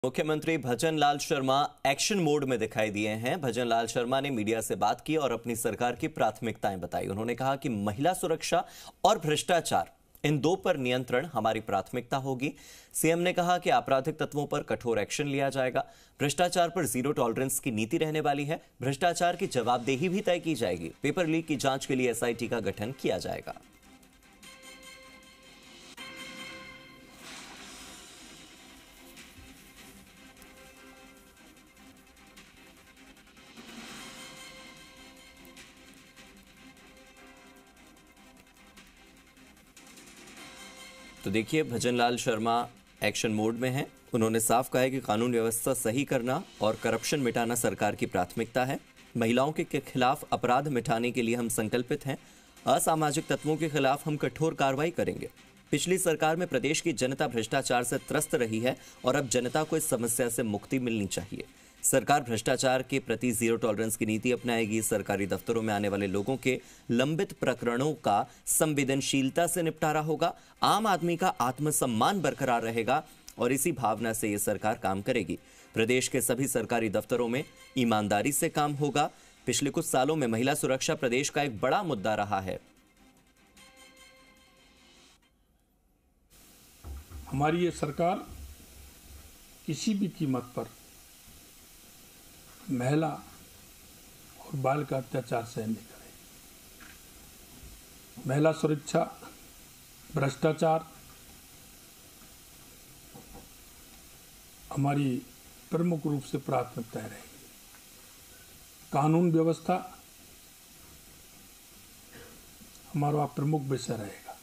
मुख्यमंत्री Bhajan Lal Sharma action mode में दिखाई दिए हैं। भजन लाल शर्मा ने मीडिया से बात की और अपनी सरकार की प्राथमिकताएं बताई। उन्होंने कहा कि महिला सुरक्षा और भ्रष्टाचार, इन दो पर नियंत्रण हमारी प्राथमिकता होगी। सीएम ने कहा कि आपराधिक तत्वों पर कठोर एक्शन लिया जाएगा। भ्रष्टाचार पर जीरो टॉलरेंस की नीति रहने वाली है। भ्रष्टाचार की जवाबदेही भी तय की जाएगी। पेपर लीक की जांच के लिए एसआईटी का गठन किया जाएगा। तो देखिए, भजन लाल शर्मा एक्शन मोड में हैं। उन्होंने साफ कहा है कि कानून व्यवस्था सही करना और करप्शन मिटाना सरकार की प्राथमिकता है। महिलाओं के खिलाफ अपराध मिटाने के लिए हम संकल्पित हैं। असामाजिक तत्वों के खिलाफ हम कठोर कार्रवाई करेंगे। पिछली सरकार में प्रदेश की जनता भ्रष्टाचार से त्रस्त रही है और अब जनता को इस समस्या से मुक्ति मिलनी चाहिए। सरकार भ्रष्टाचार के प्रति जीरो टॉलरेंस की नीति अपनाएगी। सरकारी दफ्तरों में आने वाले लोगों के लंबित प्रकरणों का संवेदनशीलता से निपटारा होगा। आम आदमी का आत्मसम्मान बरकरार रहेगा और इसी भावना से ये सरकार काम करेगी। प्रदेश के सभी सरकारी दफ्तरों में ईमानदारी से काम होगा। पिछले कुछ सालों में महिला सुरक्षा प्रदेश का एक बड़ा मुद्दा रहा है। हमारी ये सरकार किसी भी कीमत पर महिला और बाल का अत्याचार सहन नहीं करेगी। महिला सुरक्षा, भ्रष्टाचार हमारी प्रमुख रूप से प्राथमिकताएं रहेगी। कानून व्यवस्था हमारा प्रमुख विषय रहेगा।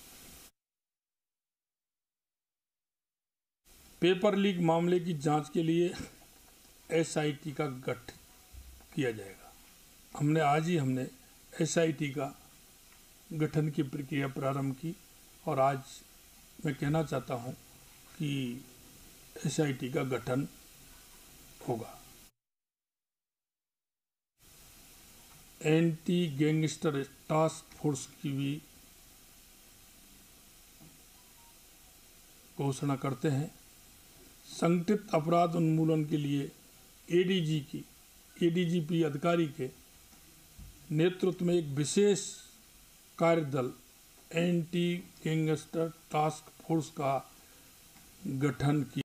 पेपर लीक मामले की जांच के लिए एसआईटी का गठन किया जाएगा। हमने एसआईटी का गठन की प्रक्रिया प्रारंभ की और आज मैं कहना चाहता हूं कि एसआईटी का गठन होगा। एंटी गैंगस्टर टास्क फोर्स की भी घोषणा करते हैं। संगठित अपराध उन्मूलन के लिए एडीजीपी अधिकारी के नेतृत्व में एक विशेष कार्यदल एंटी गैंगस्टर टास्क फोर्स का गठन किया